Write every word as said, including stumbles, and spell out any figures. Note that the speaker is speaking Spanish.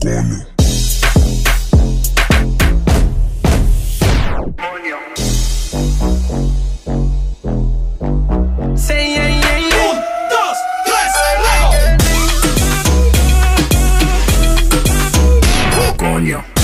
Coño. Say yeah, yeah, yeah. Un, dos, tres, luego. Coño.